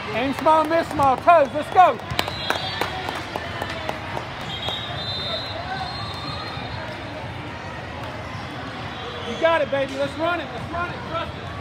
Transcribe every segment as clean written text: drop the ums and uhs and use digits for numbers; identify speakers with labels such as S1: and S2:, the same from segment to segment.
S1: Aim small, miss small. Toes, let's go. You got it, baby. Let's run it. Let's run it. Trust it.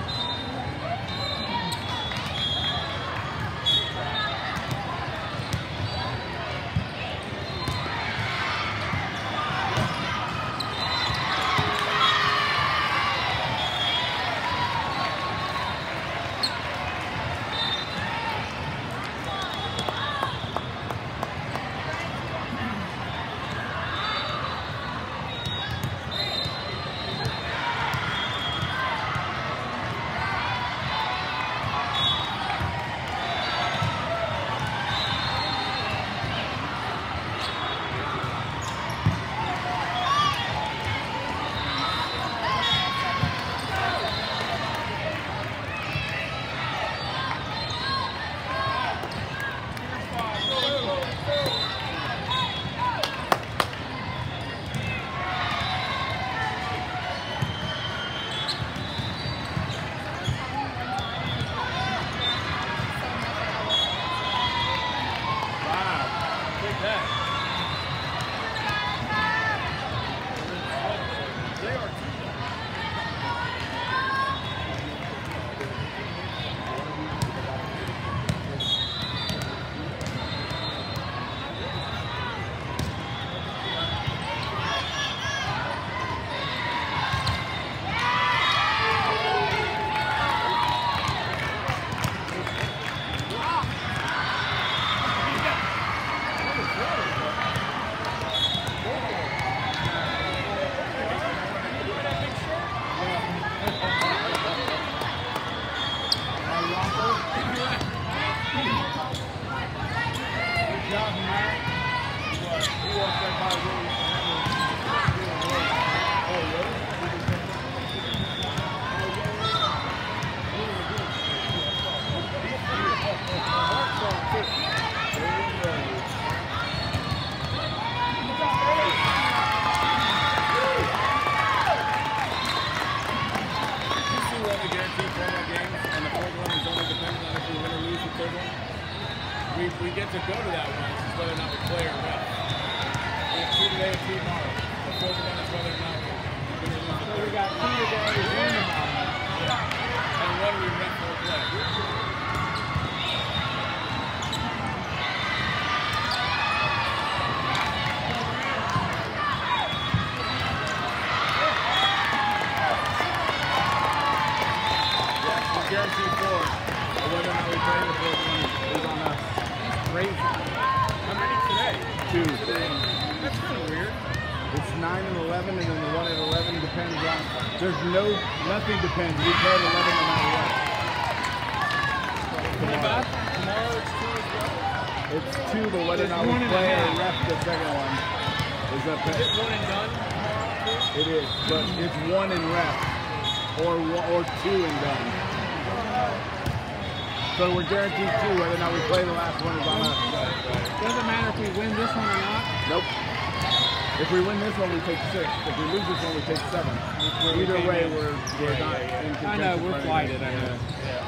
S2: We get to go to that one. It's whether or not we play or not. We have 2 today and 2 tomorrow. The fourth one is whether or not we're going to lose the third.
S1: So we got 2 today and tomorrow.
S2: Yeah. And one we rent for play. Yeah, we guarantee 4. But whether or not we play the fourth one is on us. Crazy. How many today?
S3: 2.
S2: That's kind of weird.
S3: It's 9 and 11, and then the one at 11 depends on. There's nothing depends. We play at 11 no matter what.
S2: Tomorrow it's 2 as well.
S3: It's 2, but whether or not we play or ref the second one is up to.
S2: Is it 1 and done tomorrow too?
S3: It is, but it's 1 in ref or 2 and done. So we're guaranteed 2. Whether or not we play the last one is on us.
S1: Doesn't matter if we win this one or not.
S3: Nope. If we win this one, we take 6. If we lose this one, we take 7. Either way, we're not in contention.
S1: I know, we're flighted, I know.
S2: Yeah.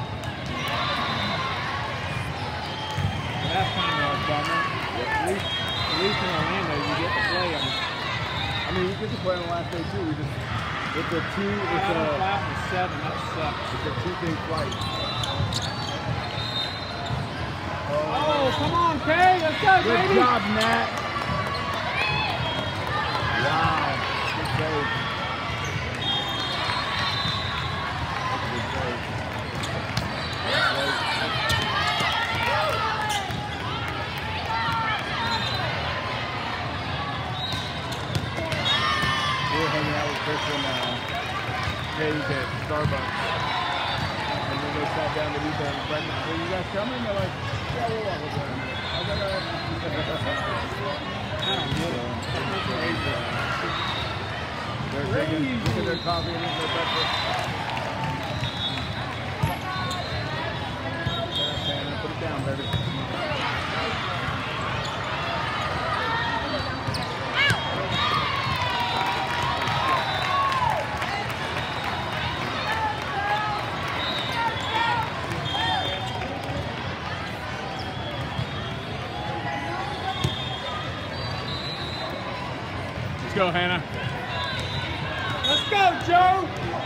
S1: That's kind of a bummer. At least in Orlando, you get to play them.
S3: I mean, we get to play on the last day too. It's a 2. It's a
S1: 7. That sucks.
S3: It's a 2-thing flight.
S1: Oh, come on, Kay. Let's go,
S3: Good
S1: baby.
S3: job, Nat. Wow. Good save. Good save. We were hanging out with Chris and Kay's at Starbucks. And then they sat down to eat their breakfast. Are you guys coming? They're like, yeah, we'll walk over there. I was like, they're drinking their coffee and eating their breakfast. Put it down, baby. Let's go, Hannah.
S1: Let's go, Joe!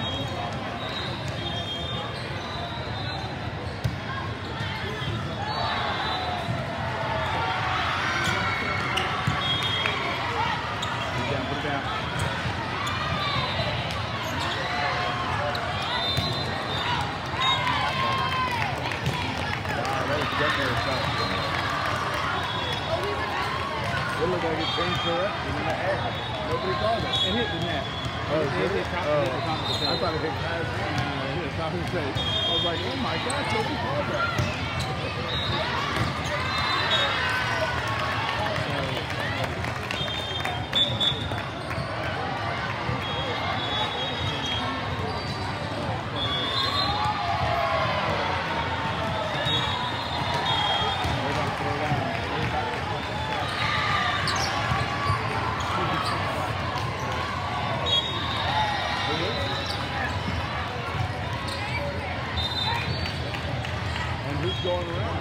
S3: Put it down, put it down. Wow, that was good there, son. It looked like it changed direction in the air. Nobody called it.
S1: It hit the net.
S3: Oh,
S1: it hit the top of the
S3: I
S1: table.
S3: thought it hit Kaz. It hit the top of the table. I was like, oh my gosh, nobody called that. And who's going around?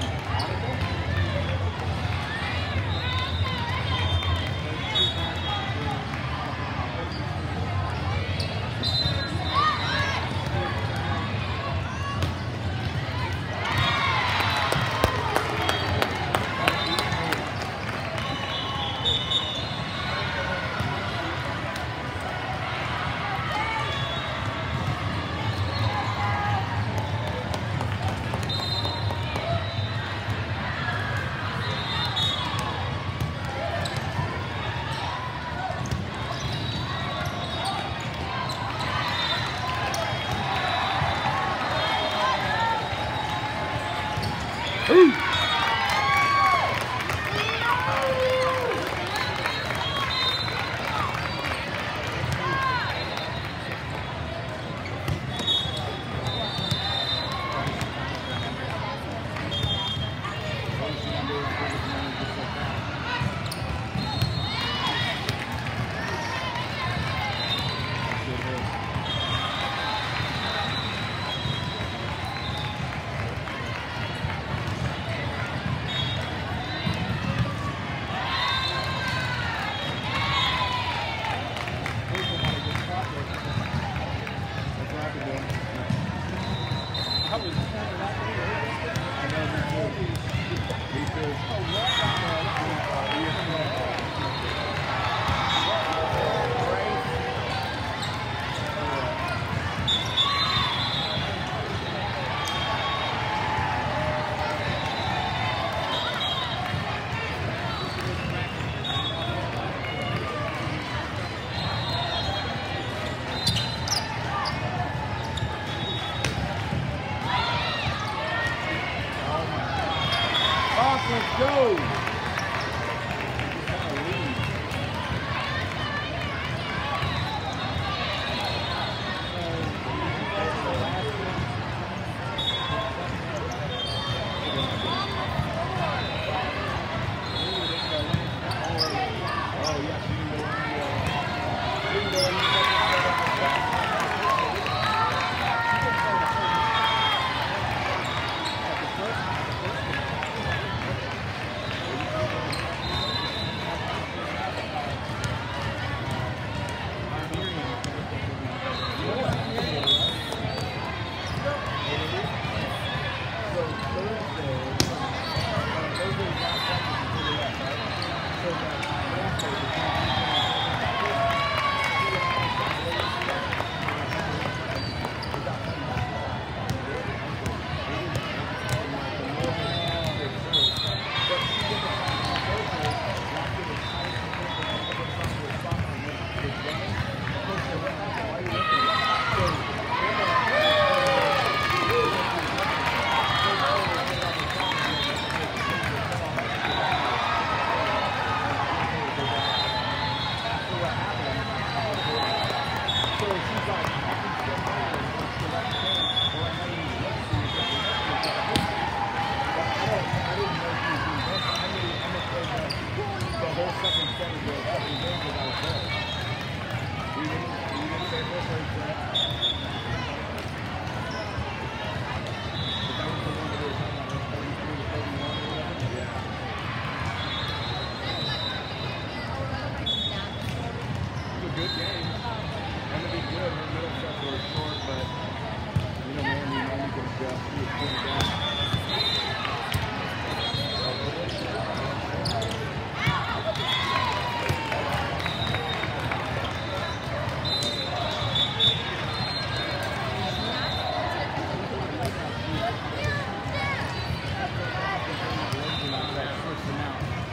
S3: Let's go!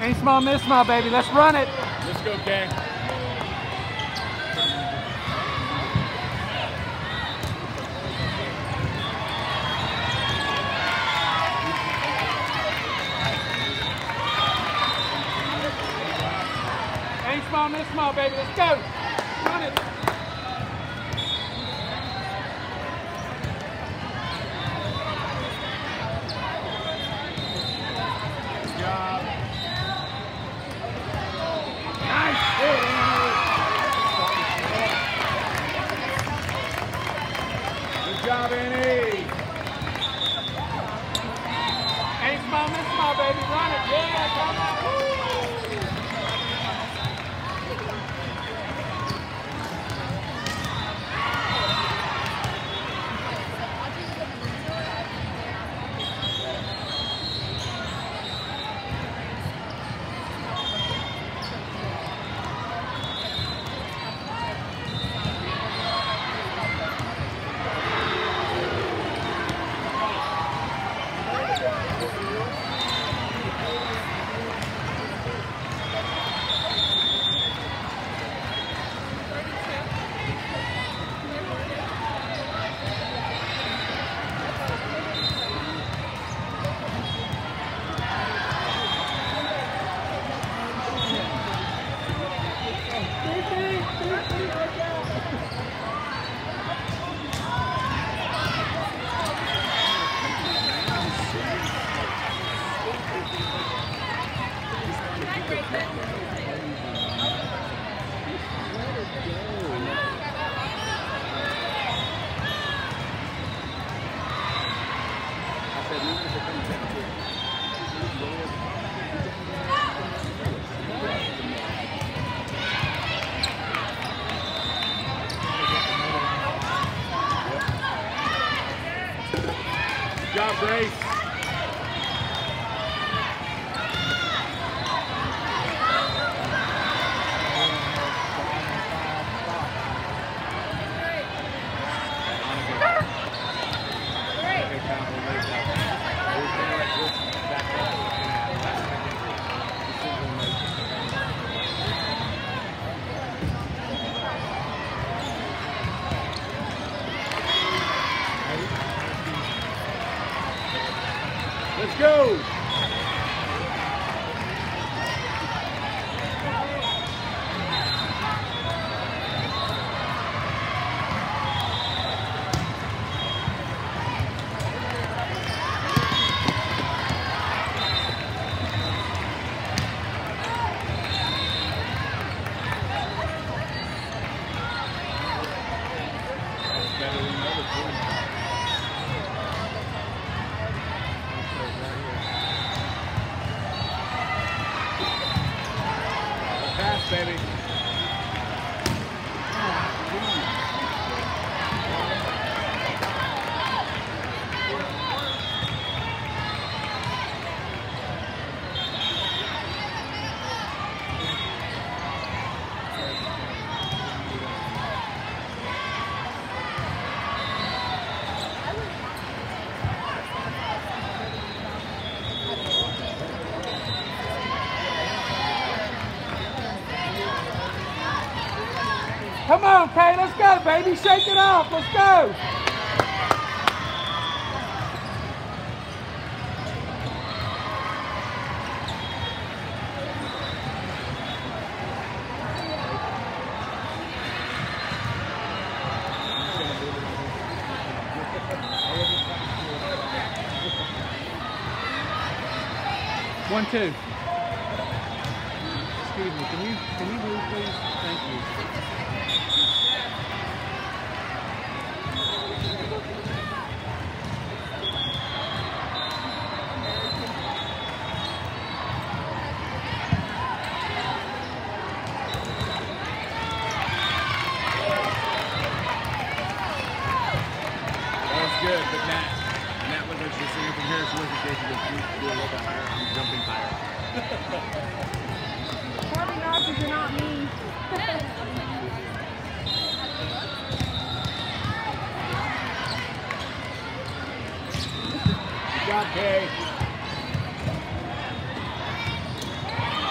S1: Ain't small, miss small, baby. Let's run it.
S2: Let's go, Kay.
S1: Ain't small, miss small, baby. Let's go. Run it.
S3: Good job.
S1: Nice hit, Annie.
S3: Good job, Annie.
S1: Ain't small, miss small, baby. Run it. Yeah, come on. Woo.
S3: Good job, Grace. Let's go. Pass, baby.
S1: Come on, Kay. Let's go, baby. Shake it off. Let's go. One, two. Excuse me. Can you move, please? Thank you.
S3: Good, but Matt was actually singing from here. She wasn't taking the feet to do a little bit higher. I'm jumping higher.
S4: Probably not because you're not me.
S3: Good job, Kay.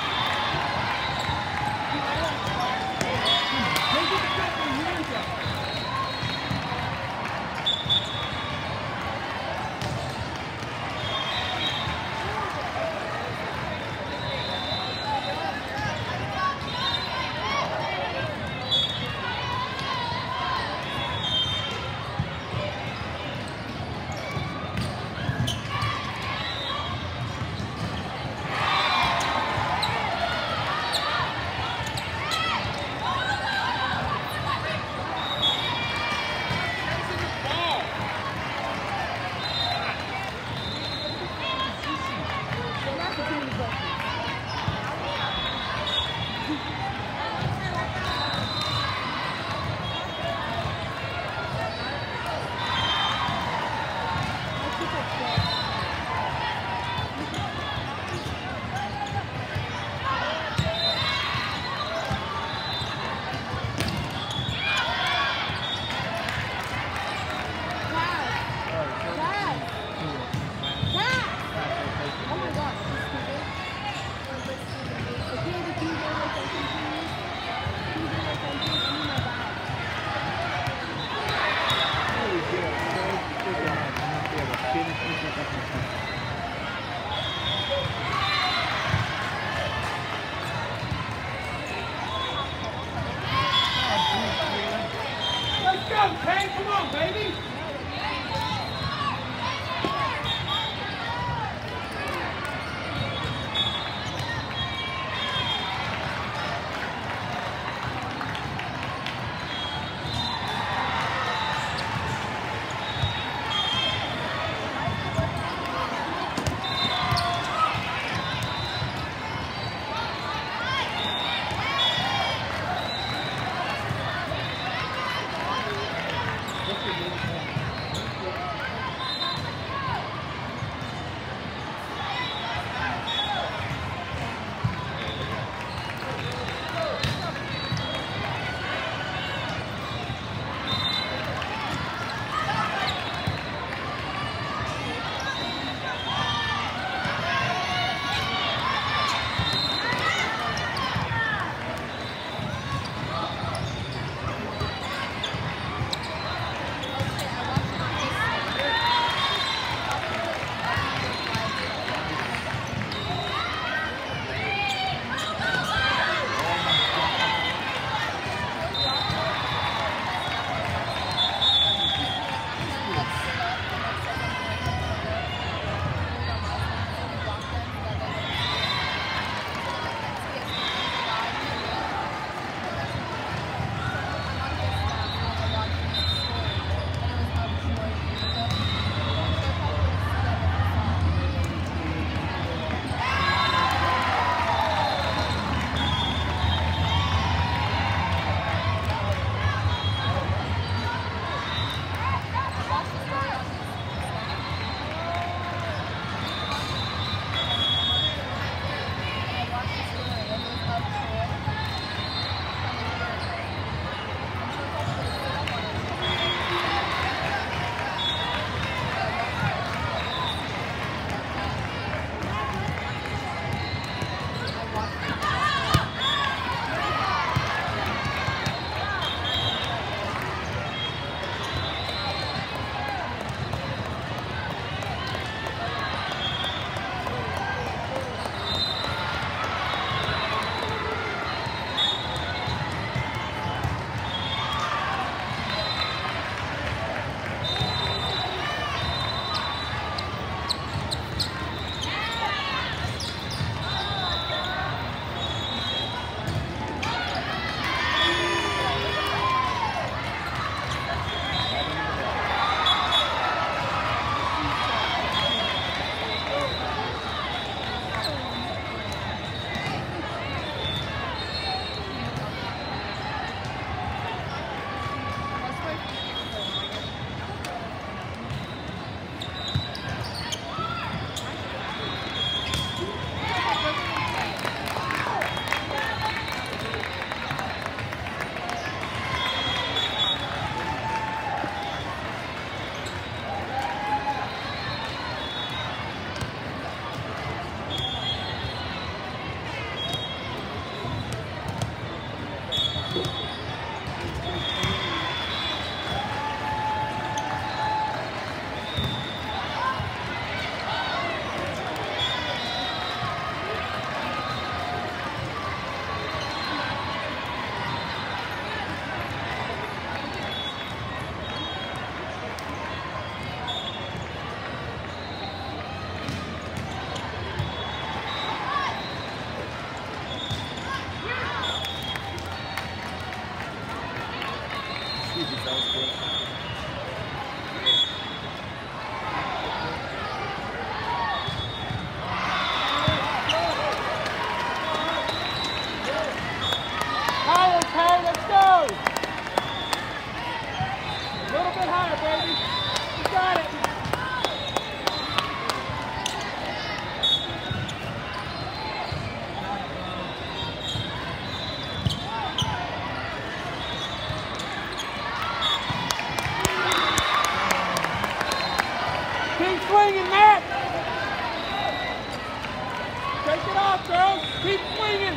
S1: off, girls. Keep swinging.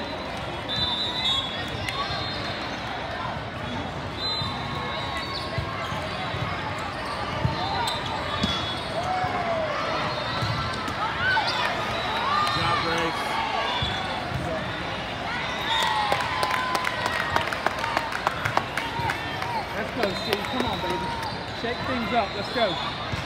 S2: Good job, Grace.
S1: Let's go, C. Come on, baby. Shake things up. Let's go.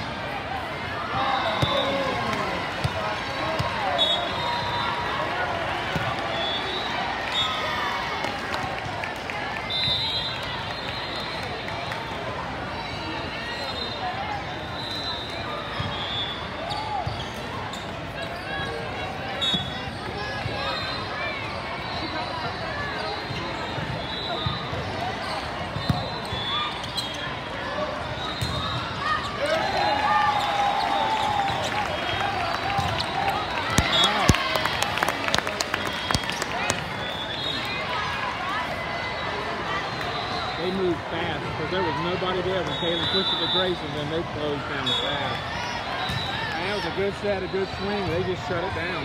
S1: They moved fast because there was nobody there when Kaylee pushed it to Grace, and then they closed down fast. And that was a good set, a good swing. They just shut it down.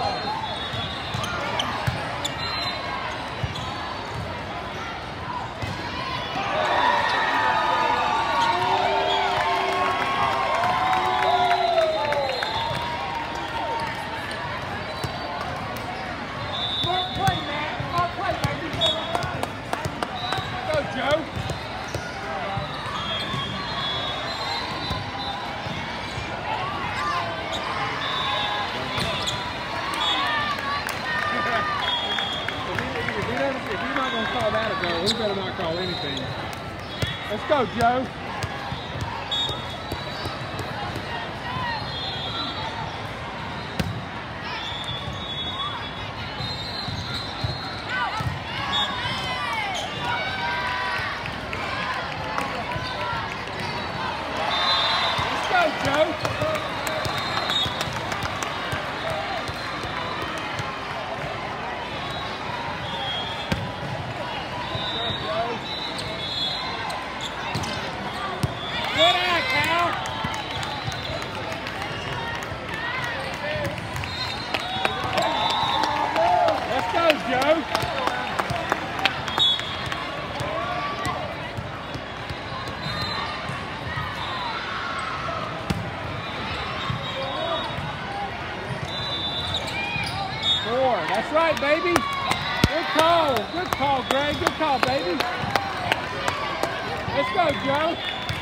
S1: Joe. If he's not going to call that a goal, he better not call anything. Let's go, Joe. Joe. Good eye, Cal. Let's go, Joe. That's right, baby. Good call. Good call, Greg. Good call, baby. Let's go, Joe.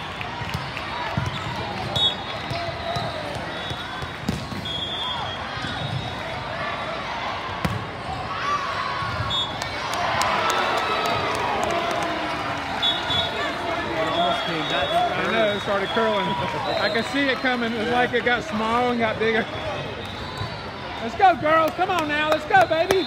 S1: I know, it started curling. I could see it coming. It was like it got small and got bigger. Let's go, girls. Come on now. Let's go, baby.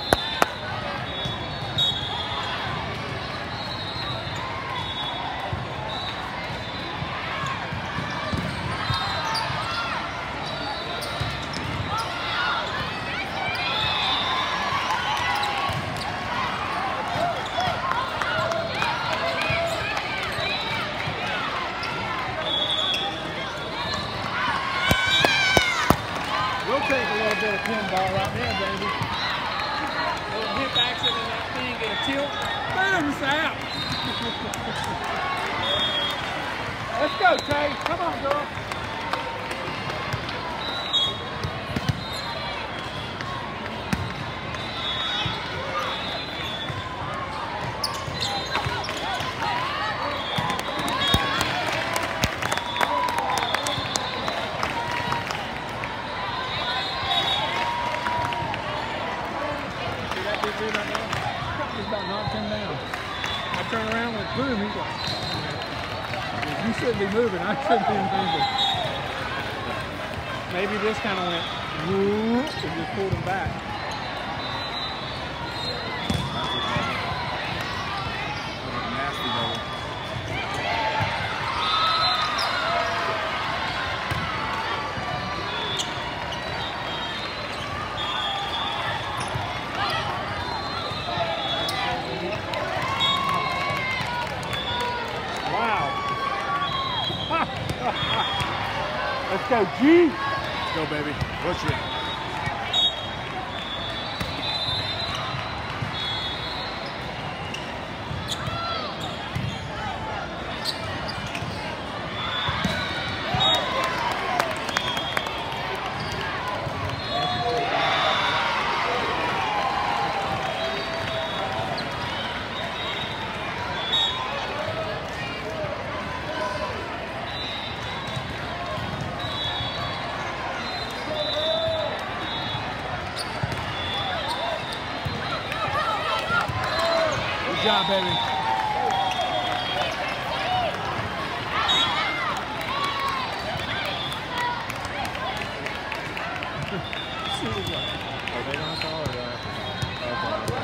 S1: We'll take a little bit of pinball right there, baby. A little hip action in that thing, get a tilt. Boom, it's out. Let's go, Tay. Come on, girl. He's about knocked him down. I turn around with boom, he's like, you shouldn't be moving, I shouldn't be moving. Maybe this kind of went whoop and just pulled him back.
S3: Nasty double.
S1: Let's go, G.
S2: Let's go, baby. Push it.
S1: job, baby.
S3: Are they gonna call or do I have to?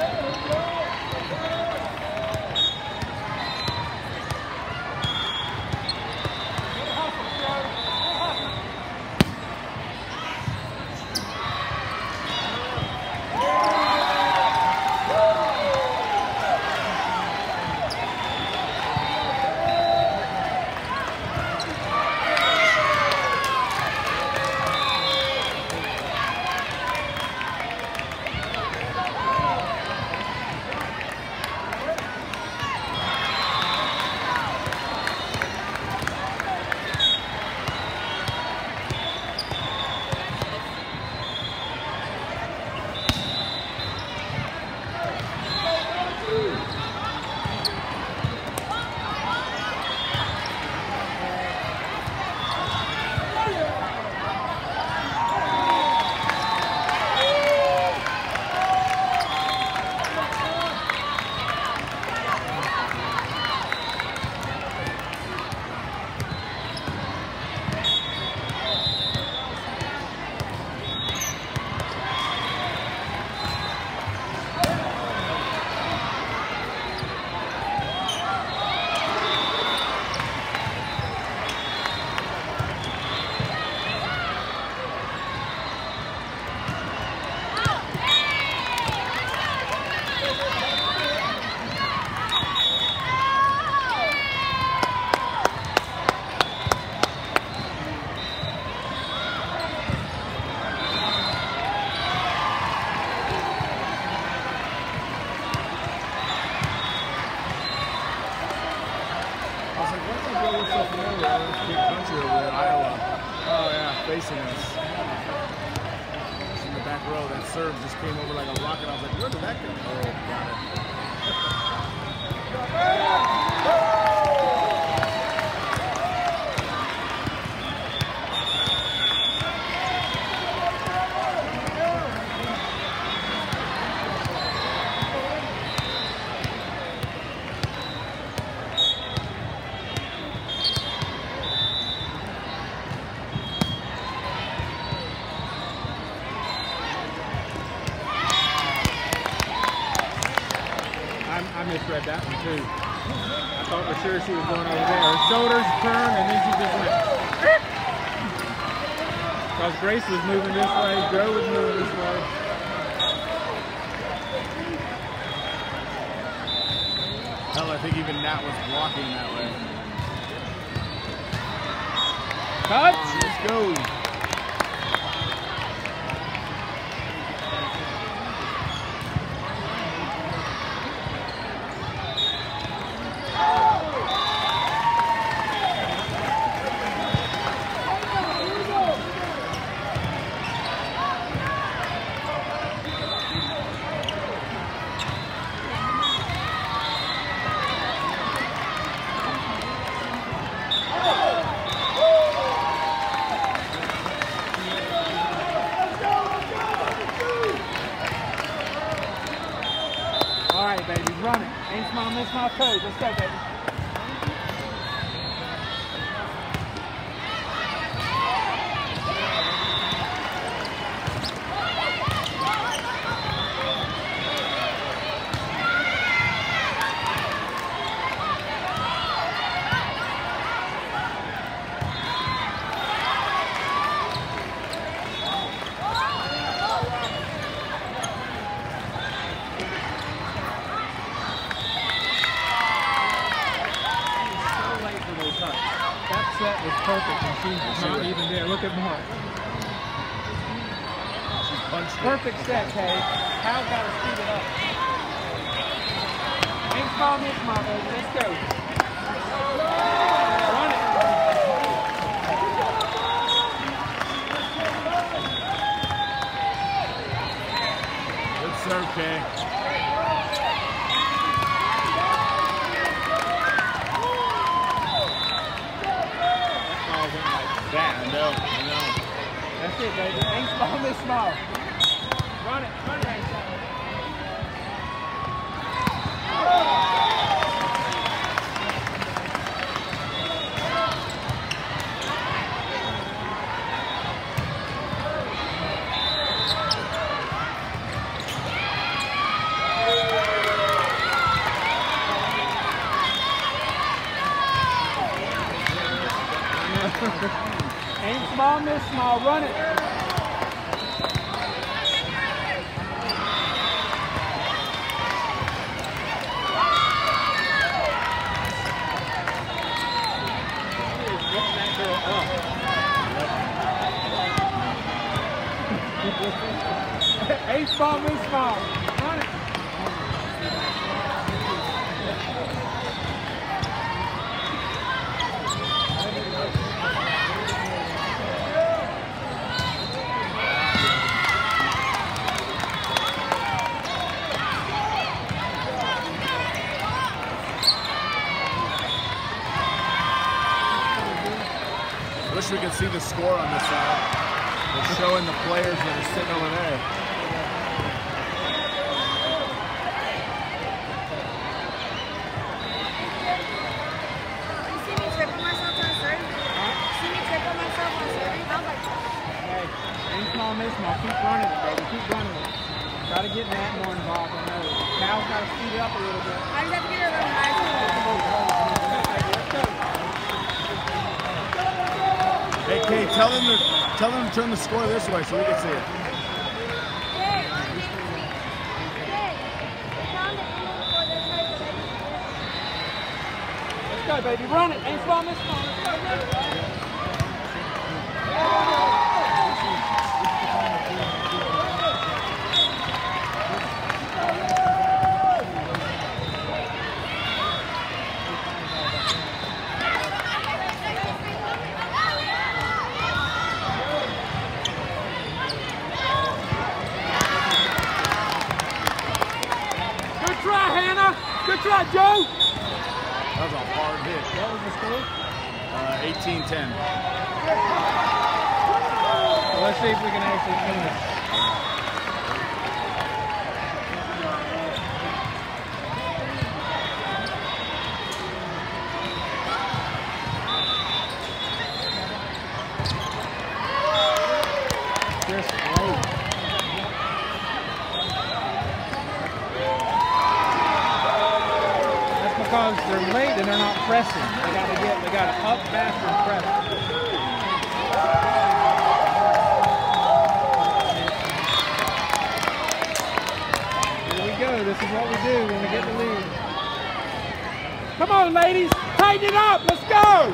S3: Facing us. In the back row, that serve just came over like a rocket. I was like, where did that go? Oh, got it.
S1: I misread that one too. I thought for sure she was going over there. Her shoulders turned and then she just went. Because Grace was moving this way, Joe was moving this way.
S3: Hell, I think even Nat was blocking that way.
S1: Cut!
S3: Let's go.
S1: All right, baby, run it. Ain't small, miss my toes. Let's go, baby. That set was perfect and she's not even there. Look at Mark.
S3: She's punched it.
S1: Perfect set, Kay. Hal's got to speed it up. Ain't small, miss my baby. Let's go. Run it.
S3: Good serve, Kay. That, no.
S1: That's it, baby. Ain't small, miss small. Run it, ain't small. small, miss small. Run it. Ace ball, miss ball. Run it.
S3: Wish we could see the score on this side. They're showing the players that are sitting over there.
S4: You see me tripping myself on serving? See me tripping myself on serving? I was like,
S1: Hey, aim small, miss small. Keep running it, baby. Keep running it. Try to get Matt more involved on those. Cal's got to speed up a little bit.
S4: I just have to get her a little high.
S1: Let's go.
S3: Hey, Kate, tell them to turn the score this way so we can see it.
S1: Let's go, baby. Run it. Aim small, miss small. Let's go, run it. Good try, Hannah. Good try, Joe.
S3: That was a hard hit.
S1: What was the score?
S3: 18-10.
S1: Well, let's see if we can actually finish. Just late. That's because they're late and they're not pressing. They gotta up faster and press. Here we go. This is what we do when we get the lead. Come on, ladies. Tighten it up. Let's go.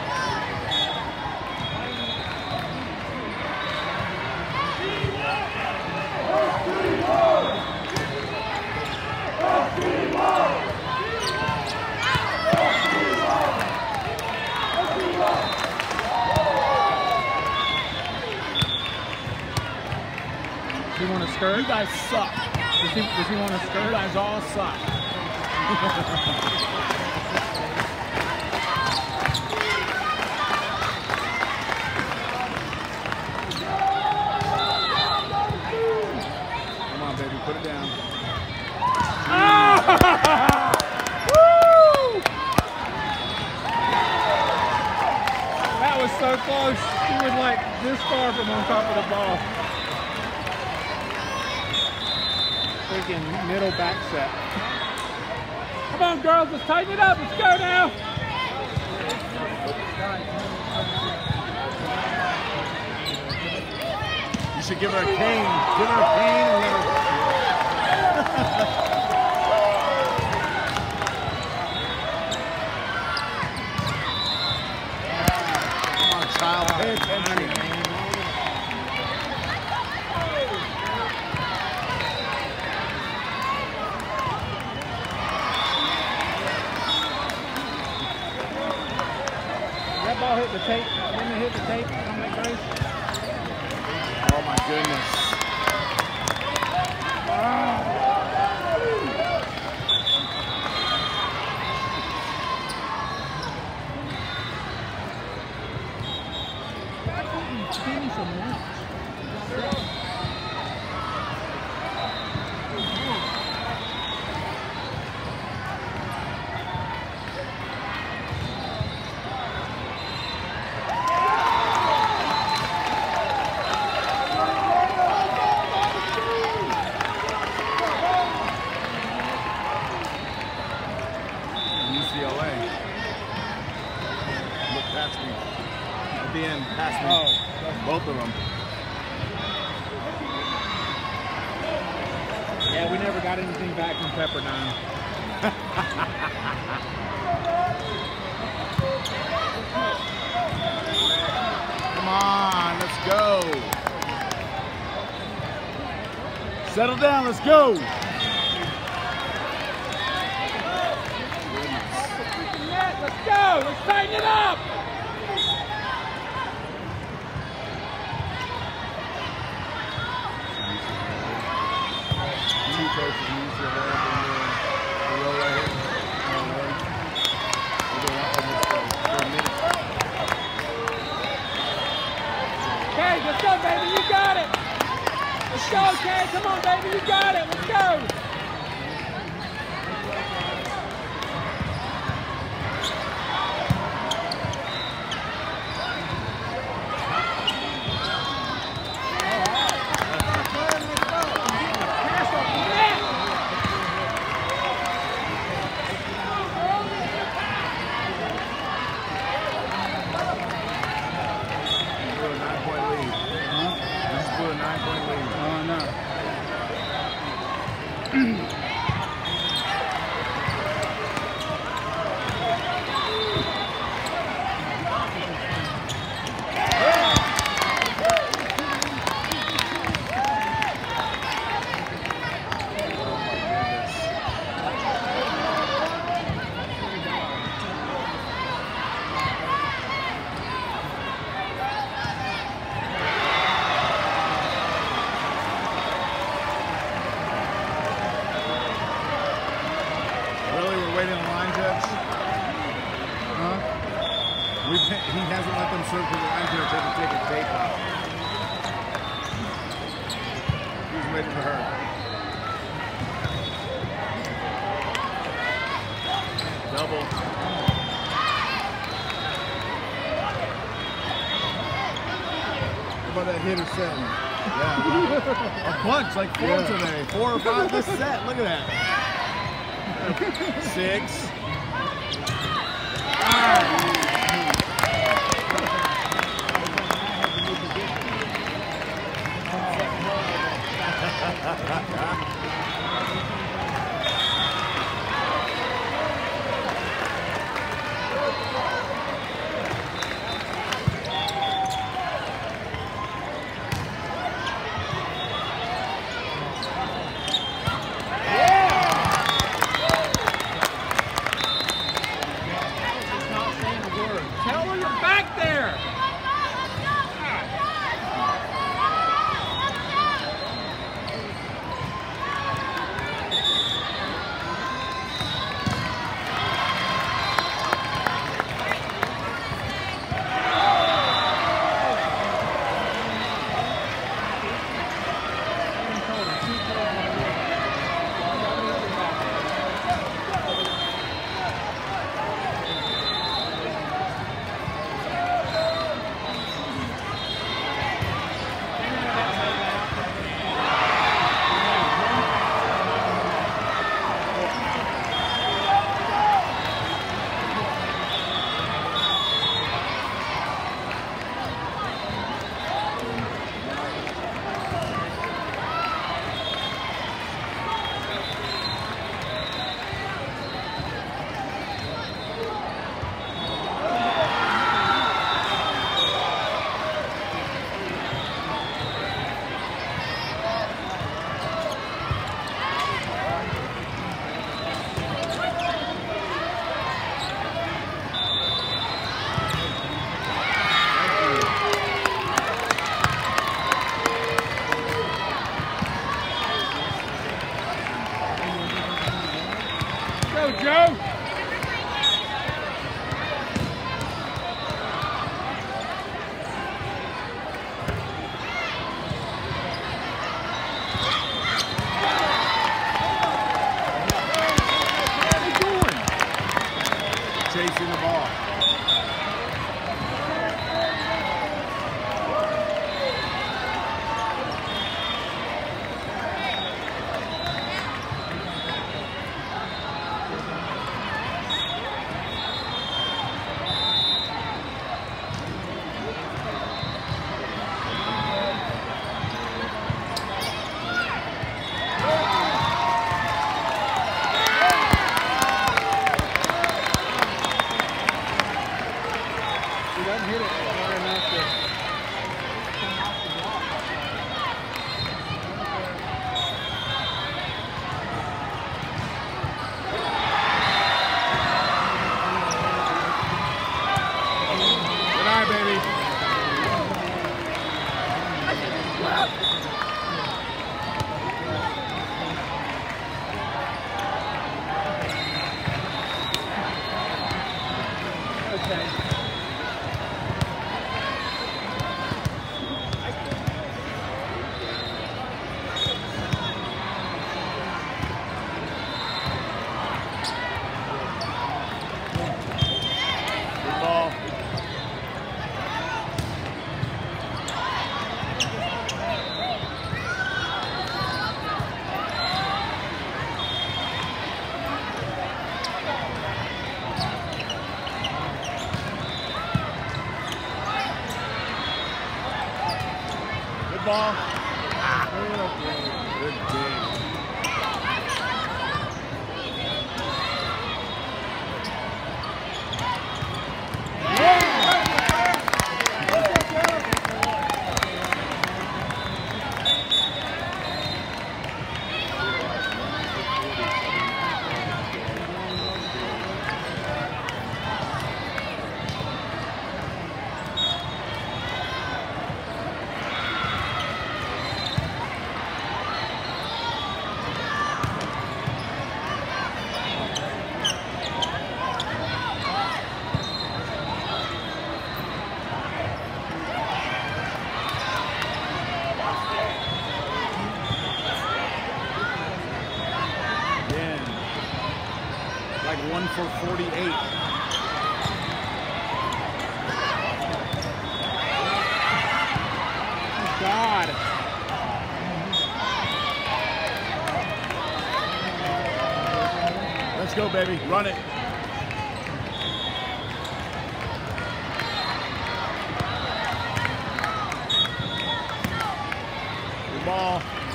S1: Does he want to skirt?
S3: You guys suck.
S1: Does he want to skirt?
S3: You guys all suck. Come on, baby, put it down.
S1: Woo! That was so close. He was like this far from on top of the ball. Freaking middle back set. Come on, girls, let's tighten it up. Let's go now.
S3: You should give her a cane. Give her a cane and let her... Come on, child. Pay attention.
S1: That ball hit the tape. Didn't it hit the tape on that race?
S3: Oh my goodness.
S1: Finish him, man.
S3: Both of them.
S1: Yeah, we never got anything back from Pepperdine.
S3: Come on, let's go. Settle down, let's go.
S1: Let's go! Let's tighten it up!
S3: Two coaches use your head and the roll right here.
S1: Okay, let's go, baby. You got it. Let's go, Kay. Come on, baby. You got it. Let's go.
S3: He hasn't let them serve to the line here until they take a tape off. He's waiting for her. Double. How about that hitter setting? Yeah. A bunch, like 4 today. 4 or 5 this set. Look at that. 6.
S1: Tell her you're back there. Go, Joe.
S3: Chasing the ball. ball. Good game.
S2: Like 1 for 48.
S1: God.
S3: Let's go, baby. Run it. Good ball.